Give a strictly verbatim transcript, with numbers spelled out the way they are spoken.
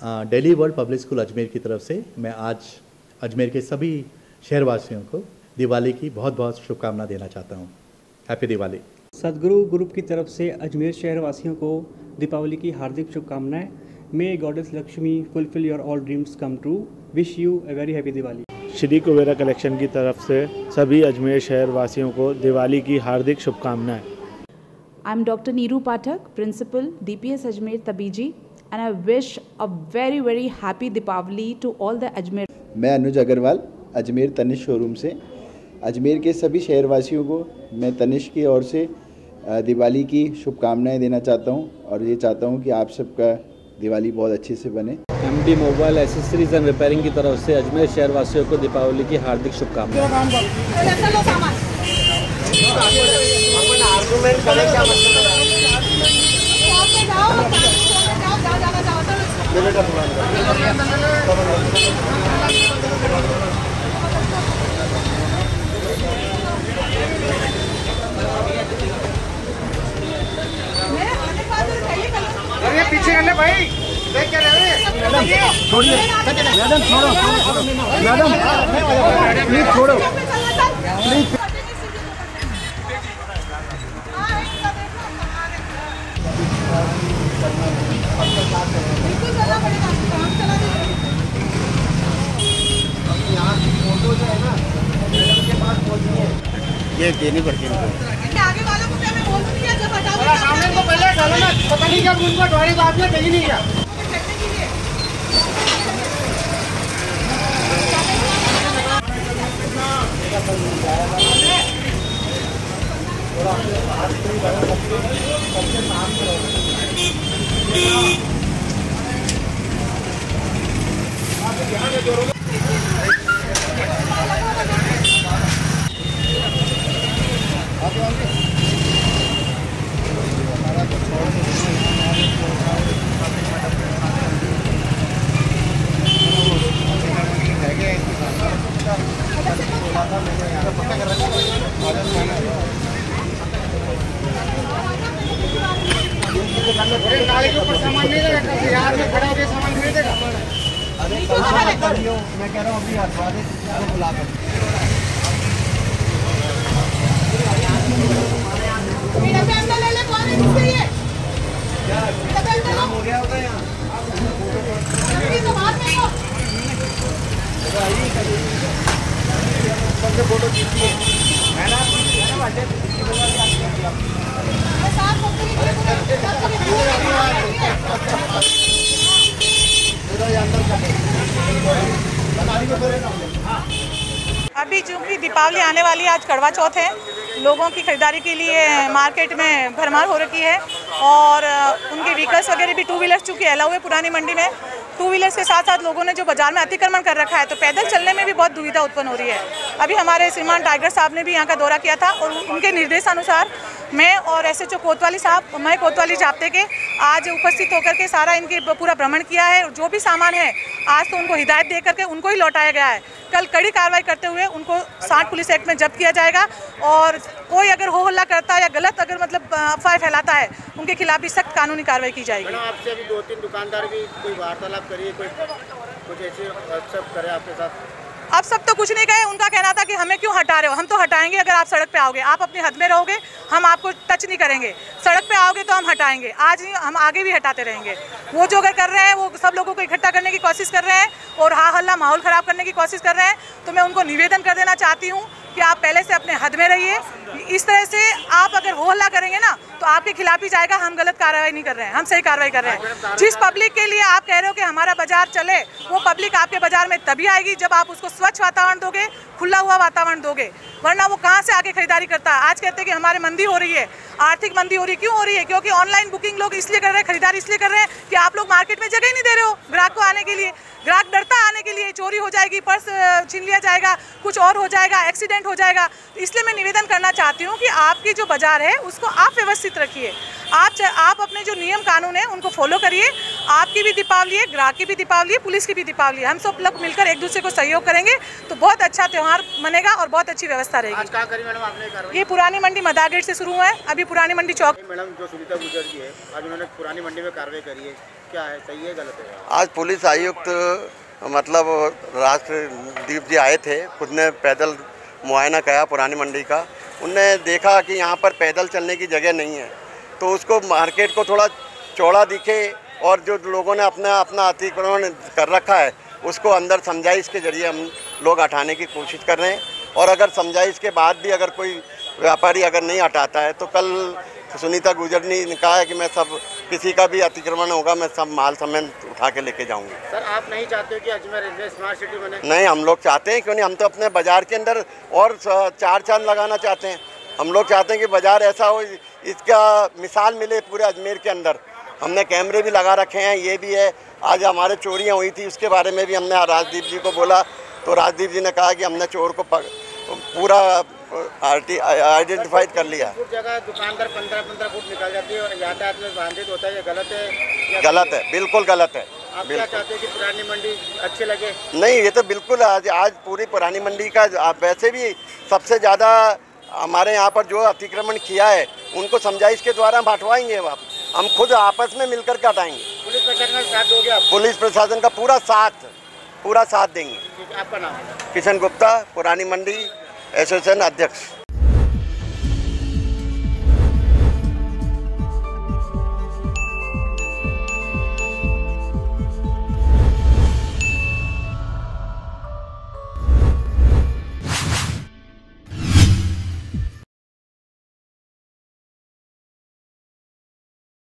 Delhi world public school Ajmer की तरफ से मैं आज अजमेर के सभी शहरवासियों को दिवाली की बहुत बहुत शुभकामना देना चाहता हूँ। हैप्पी दिवाली। सदगुरु ग्रुप की तरफ से अजमेर शहरवासियों को दीपावली की हार्दिक शुभकामनाएं। May goddess Lakshmi fulfil your all dreams come true. Wish you a very happy Diwali. Shri Kubera collection की तरफ से सभी अजमेर शहर वासियों को दिवाली की हार्दिक शुभकामनाएं। I am doctor Neeru Pathak, principal D P S Ajmer Tabiji, and I wish a very very happy Deepawali to all the Ajmer. मैं अनुज अग्रवाल, अजमेर तनिष्क शोरूम से अजमेर के सभी शहरवासियों को मैं तनिष्क की ओर से दिवाली की शुभकामनाएं देना चाहता हूं और ये चाहता हूं कि आप सबका दिवाली बहुत अच्छे से बने। M D mobile accessories and repairing की तरफ से अजमेर शहरवासियों को दीपावली की हार्दिक शुभकामनाएं। अरे पीछे कर ले भाई, देख क्या रहे हैं? मैडम छोड़िए, मैडम छोड़ो, मैडम प्लीज छोड़ो, प्लीज। ये देनी पड़ती है आगे वालों को। क्या मैं बोल दूं क्या जब हटाओ सामने को पहले डालो ना, पता नहीं क्या उनका ढोड़ी बात में कहीं नहीं है। नाली के ऊपर सामान नहीं देगा यार, में खड़ा होकर सामान नहीं देगा। अरे मैं कह रहा हूँ अभी हटवा दे, बुला कर ले ले। कौन है किससे ये हो गया होगा यहाँ सबसे फोटो खींचिए। अभी चूँकि दीपावली आने वाली है, आज करवा चौथ है, लोगों की खरीदारी के लिए मार्केट में भरमार हो रखी है और उनके व्हीकल्स वगैरह भी टू व्हीलर्स चूँकि अलाउ है पुरानी मंडी में, टू व्हीलर्स के साथ साथ लोगों ने जो बाजार में अतिक्रमण कर रखा है तो पैदल चलने में भी बहुत दुविधा उत्पन्न हो रही है। अभी हमारे श्रीमान टाइगर साहब ने भी यहाँ का दौरा किया था और उनके निर्देशानुसार मैं और एस एच ओ कोतवाली साहब, मैं कोतवाली जाप्ते के आज उपस्थित होकर के सारा इनके पूरा भ्रमण किया है और जो भी सामान है आज तो उनको हिदायत दे करके उनको ही लौटाया गया है। कल कड़ी कार्रवाई करते हुए उनको साठ पुलिस एक्ट में जब्त किया जाएगा और कोई अगर हो हल्ला करता है या गलत अगर मतलब अफवाह फैलाता है उनके खिलाफ भी सख्त कानूनी कार्रवाई की जाएगी। आपसे अभी दो तीन दुकानदार भी कोई वार्तालाप करिए, कोई कुछ ऐसे सब करे आपके साथ? अब सब तो कुछ नहीं कहे, उनका कहना था कि हमें क्यों हटा रहे हो, हम तो हटाएंगे अगर आप सड़क पे आओगे, आप अपनी हद में रहोगे हम आपको टच नहीं करेंगे, सड़क पे आओगे तो हम हटाएंगे, आज नहीं हम आगे भी हटाते रहेंगे। वो जो अगर कर रहे हैं वो सब लोगों को इकट्ठा करने की कोशिश कर रहे हैं और हा हल्ला माहौल ख़राब करने की कोशिश कर रहे हैं, तो मैं उनको निवेदन कर देना चाहती हूँ कि आप पहले से अपने हद में रहिए। इस तरह से आप अगर हो हल्ला करेंगे ना तो आपके खिलाफ ही जाएगा। हम गलत कार्रवाई नहीं कर रहे हैं, हम सही कार्रवाई कर रहे हैं। जिस पब्लिक के लिए आप कह रहे हो कि हमारा बाजार चले, वो पब्लिक आपके बाजार में तभी आएगी जब आप उसको स्वच्छ वातावरण दोगे, खुला हुआ वातावरण दोगे, वरना वो कहाँ से आके खरीदारी करता है। आज कहते हैं कि हमारे मंदी हो रही है, आर्थिक मंदी हो रही है, क्यों हो रही है? क्योंकि ऑनलाइन बुकिंग लोग इसलिए कर रहे हैं, खरीदारी इसलिए कर रहे हैं कि आप लोग मार्केट में जगह ही नहीं दे रहे हो ग्राहक को आने के लिए। ग्राहक डरता आने के लिए, चोरी हो जाएगी, पर्स छीन लिया जाएगा, कुछ और हो जाएगा, एक्सीडेंट हो जाएगा। इसलिए मैं निवेदन करना चाहती हूँ कि आपकी जो बाजार है उसको आप व्यवस्थित रखिए। आप आप अपने जो नियम कानून है उनको फॉलो करिए। आपकी भी दीपावली है, ग्राहक की भी दीपावली है, पुलिस की भी दीपावली है। हम सब लोग मिलकर एक दूसरे को सहयोग करेंगे तो बहुत अच्छा त्यौहार मनेगा और बहुत अच्छी व्यवस्था रहेगी। आज क्या करी मैडम आपने कार्रवाई? ये पुरानी मंडी मदा गेट से शुरू हुआ है, अभी पुरानी मंडी चौक। मैडम जो सुनीता गुर्जर जी है, आज उन्होंने पुरानी मंडी में कार्रवाई करी है, क्या है, सही है गलत है? आज पुलिस आयुक्त मतलब राष्ट्रदीप जी आए थे, खुद ने पैदल मुआयना किया पुरानी मंडी का। उनने देखा कि यहाँ पर पैदल चलने की जगह नहीं है, तो उसको मार्केट को थोड़ा चौड़ा दिखे और जो लोगों ने अपना अपना अतिक्रमण कर रखा है उसको अंदर समझाइश के जरिए हम लोग हटाने की कोशिश कर रहे हैं। और अगर समझाइश के बाद भी अगर कोई व्यापारी अगर नहीं हटाता है तो कल सुनीता गुर्जर ने कहा है कि मैं सब किसी का भी अतिक्रमण होगा मैं सब माल समेत उठा के लेके जाऊंगी। सर आप नहीं चाहते हो कि अजमेर रेलवे स्मार्ट सिटी बने? नहीं, हम लोग चाहते हैं, क्यों नहीं, हम तो अपने बाज़ार के अंदर और चार चांद लगाना चाहते हैं। हम लोग चाहते हैं कि बाज़ार ऐसा हो, इसका मिसाल मिले पूरे अजमेर के अंदर। हमने कैमरे भी लगा रखे हैं, ये भी है। आज हमारे चोरियाँ हुई थी उसके बारे में भी हमने राजदीप जी को बोला, तो राजदीप जी ने कहा कि हमने चोर को पूरा आइडेंटिफाइड कर लिया। कुछ जगह दुकानदार पंद्रह पंद्रह फुट निकल जाती है और यातायात में बाधित होता है, ये गलत है? गलत है, बिल्कुल गलत है। आप क्या चाहते हैं कि पुरानी मंडी अच्छी लगे? नहीं, ये तो बिल्कुल आज आज पूरी पुरानी मंडी का वैसे भी सबसे ज़्यादा हमारे यहाँ पर जो अतिक्रमण किया है उनको समझाइश के द्वारा हम हटवाएंगे। आप हम खुद आपस में मिलकर के हटाएंगे। पुलिस प्रशासन का साथ दोगे आप? पुलिस प्रशासन का पूरा साथ पूरा साथ देंगे। आपका नाम? किशन गुप्ता, पुरानी मंडी एसोसिएशन अध्यक्ष।